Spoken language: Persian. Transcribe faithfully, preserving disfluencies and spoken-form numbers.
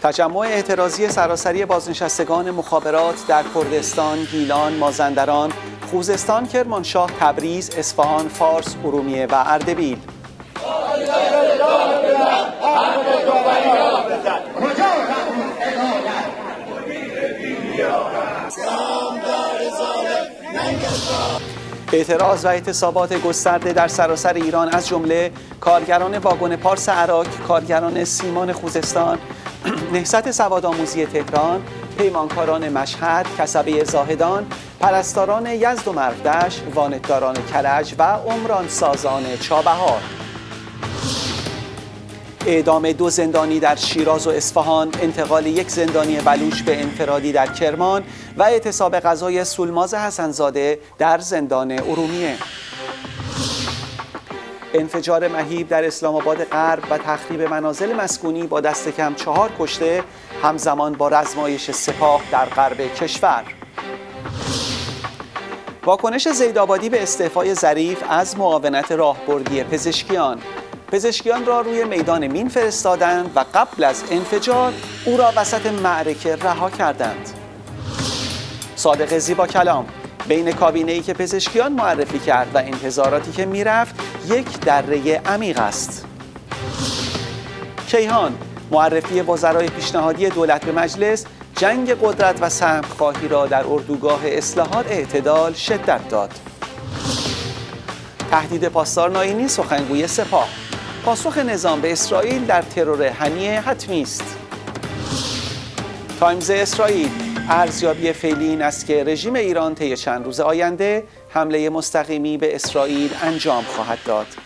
تجمع اعتراضی سراسری بازنشستگان مخابرات در کردستان، گیلان، مازندران، خوزستان، کرمانشاه، تبریز، اصفهان، فارس، ارومیه و اردبیل. اعتراض و اعتصابات گسترده در سراسر ایران از جمله کارگران واگن پارس عراق، کارگران سیمان خوزستان، نهضت سوادآموزی تهران، پیمانکاران مشهد، کسبه زاهدان، پرستاران یزد و مرودشت، وانتداران کرج و عمران سازان چابهار. اعدام دو زندانی در شیراز و اصفهان، انتقال یک زندانی بلوچ به انفرادی در کرمان و اعتصاب غذای سولماز حسنزاده در زندان ارومیه. انفجار مهیب در اسلام آباد غرب و تخریب منازل مسکونی با دست کم چهار کشته همزمان با رزمایش سپاه در غرب کشور. واکنش زیدآبادی به استعفای ظریف از معاونت راهبردی پزشکیان. پزشکیان را روی میدان مین فرستادند و قبل از انفجار او را وسط معرکه رها کردند. صادق زیبا کلام: بین کابینه‌ای که پزشکیان معرفی کرد و انتظاراتی که میرفت یک دره عمیق است. کیهان: معرفی وزرای پیشنهادی دولت به مجلس جنگ قدرت و سهم‌خواهی را در اردوگاه اصلاحات اعتدال شدت داد. تهدید پاسدار ناینی سخنگوی سپاه: پاسخ نظام به اسرائیل در ترور هنیه حتمی است. تایمز اسرائیل: ارزیابی فعلی این است که رژیم ایران طی چند روز آینده حمله مستقیمی به اسرائیل انجام خواهد داد.